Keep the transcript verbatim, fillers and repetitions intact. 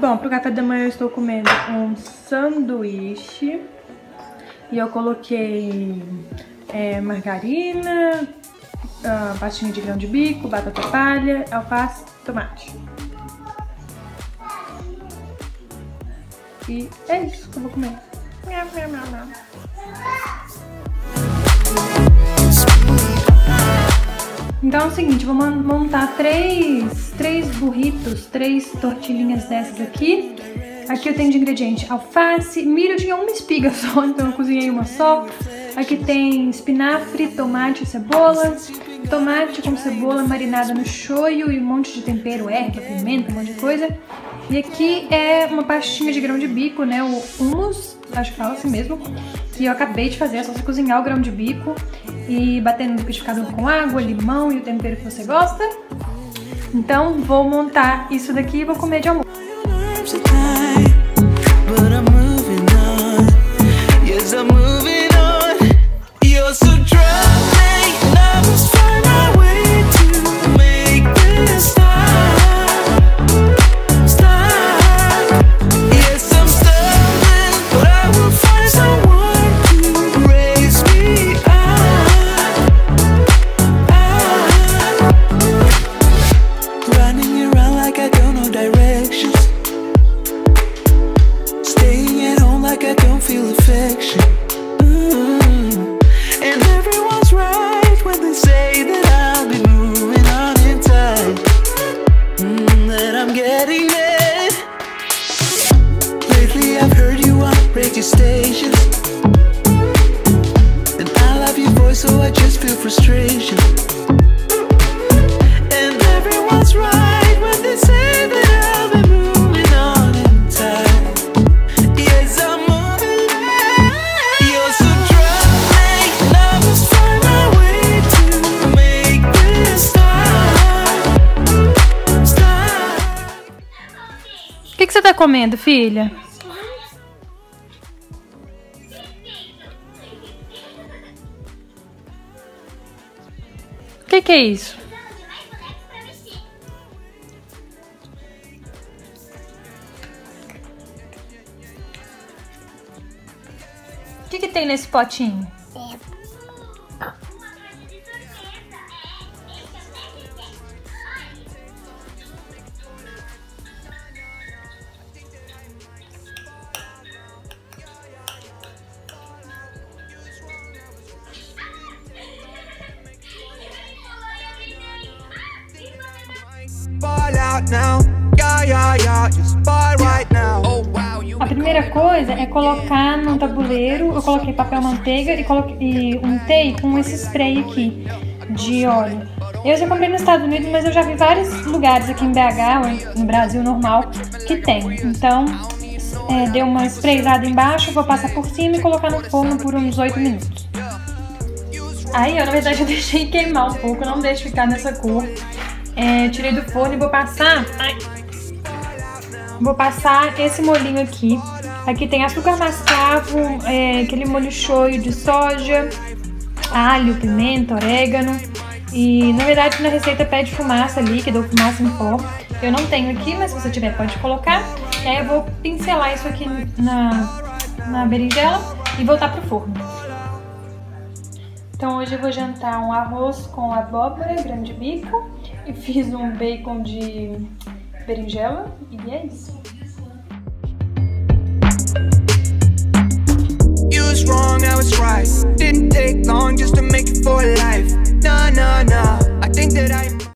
Bom, pro café da manhã eu estou comendo um sanduíche e eu coloquei é, margarina, uh, pastinha de grão de bico, batata palha, alface, tomate. E é isso que eu vou comer. Miau, miau, miau, miau. Então é o seguinte, vou montar três, três burritos, três tortilhinhas dessas aqui. Aqui eu tenho de ingrediente alface, milho, eu tinha uma espiga só, então eu cozinhei uma só. Aqui tem espinafre, tomate e cebola. Tomate com cebola marinada no shoyu e um monte de tempero, erva, pimenta, um monte de coisa. E aqui é uma pastinha de grão de bico, né, o hummus, acho que fala assim mesmo, que eu acabei de fazer, é só você cozinhar o grão de bico e bater no liquidificador com água, limão e o tempero que você gosta. Então vou montar isso daqui e vou comer de almoço. O que, que você tá comendo, filha? O que, que é isso? O que, que tem nesse potinho? A primeira coisa é colocar no tabuleiro. Eu coloquei papel manteiga e, coloquei, e untei com esse spray aqui de óleo. Eu já comprei nos Estados Unidos, mas eu já vi vários lugares aqui em B H, ou no Brasil normal, que tem. Então, é, deu uma sprayzada embaixo, vou passar por cima e colocar no forno por uns oito minutos. Aí, eu, na verdade, eu deixei queimar um pouco, não deixo ficar nessa cor. É, tirei do forno e vou passar... Ai, vou passar esse molhinho aqui. Aqui tem açúcar mascavo, é, aquele molho shoyu de soja, alho, pimenta, orégano. E, na verdade, na receita pede fumaça líquida ou fumaça em pó. Eu não tenho aqui, mas se você tiver pode colocar. E aí eu vou pincelar isso aqui na, na berinjela e voltar pro forno. Então hoje eu vou jantar um arroz com abóbora, grão de bico. E fiz um bacon de berinjela. E é isso. You was wrong,